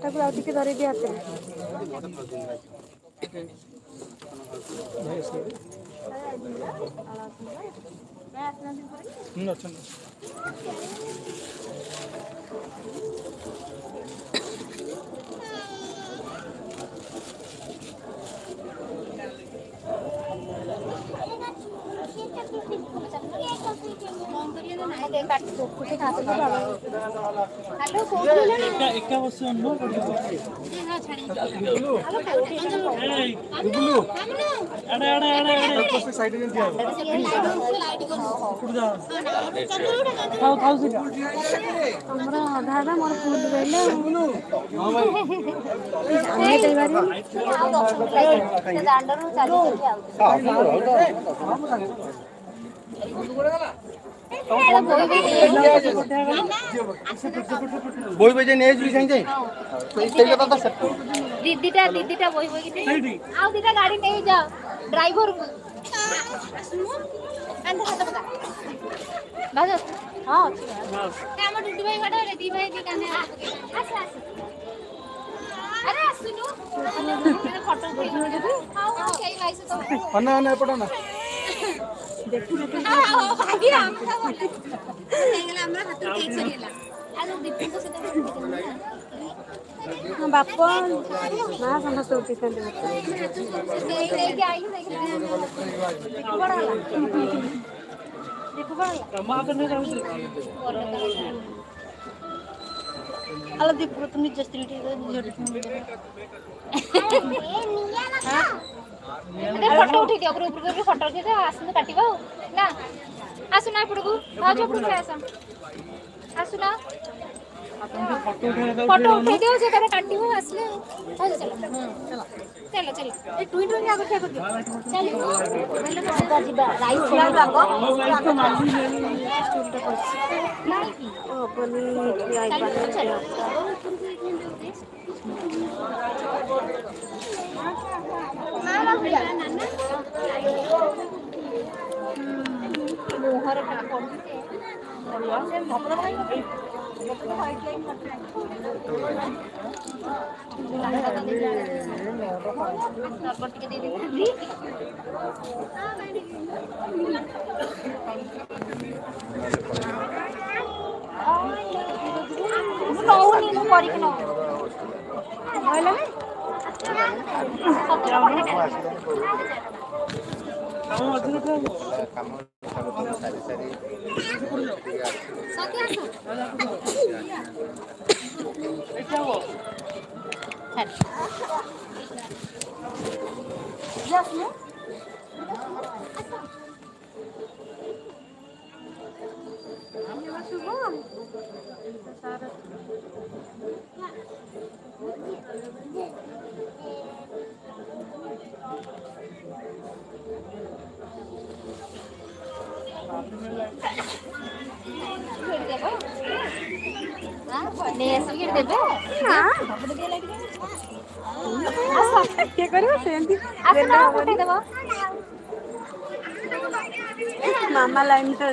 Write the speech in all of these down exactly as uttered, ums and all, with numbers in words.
ताको आ टिके धरे दिया हाथ हम्म अच्छा एका वर्ष अनुभव अरे अरे अरे अरे साइड में दिया खाओ खाओ से हमरा आधा आधा मोर फूल गइले हां भाई जाने कई बार से दांडरू चाली चली आउ बोई बजे ने जुली संग जाई सही कथा तो दीदीटा दीदीटा बोई बोई के आउ दीटा गाड़ी नहीं जा ड्राइवर को अंदर हाथ बता बाज हां हम डुडू भाई बड़ा रे दी भाई के काने आस आस अरे सुनो मेरा फोटो खींचो जब हां कई भाई से तो अन्ना अन्ना पड़ा ना देखु देखु भागी हम था नेगला हमरा हाथ के छरिला आलो दीपू को से हां बाप ना समस्त उठी संदे देख देख आई देख बड़ा देखो बड़ा कमा करने जाऊ आलो दीपू तुम जस्ती टी फोटो उठी दियो ग्रुप ग्रुप फोटो उठी दे आसनु काटिबा ना आसु ना पड़गु आ जो पुछ आसा आसु ना फोटो उठा फोटो उठी दियो जे करे काटिबो आसले चलो चलो चलो चलो ए ट्विट में आगो क्या करके चलो पहले का जीबा राइस खिला लागो तो मालूम नहीं स्टूल को नहीं ओ अपनी आई बने चलो मामा भैया नाना मोहर का पड़ते से भपरा भाई व्हाइट लाइन नॉर्मल के दे दे हां मैंने नो नी नो करी के नो भइला में काम अधुर काम सारी सारी सत्य आसो देखा वो चल यस में ये शुभम सारा मामा लाइन तो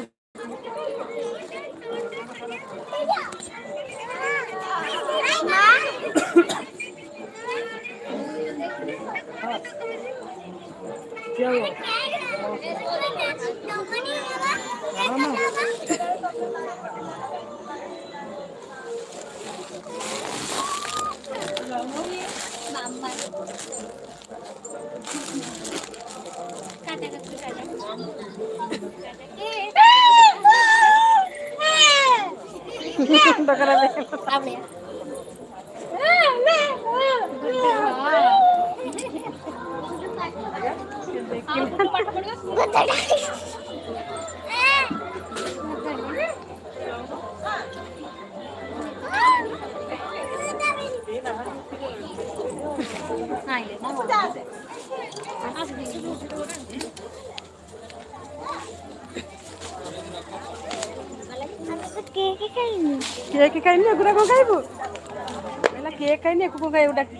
क्या हुआ मामा काटा काटा बकरा दे आपने केक खाइनी एगुरा को खाइबु पहला केक खाइनी एको को खाइबु डाक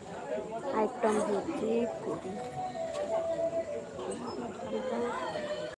आइटम होची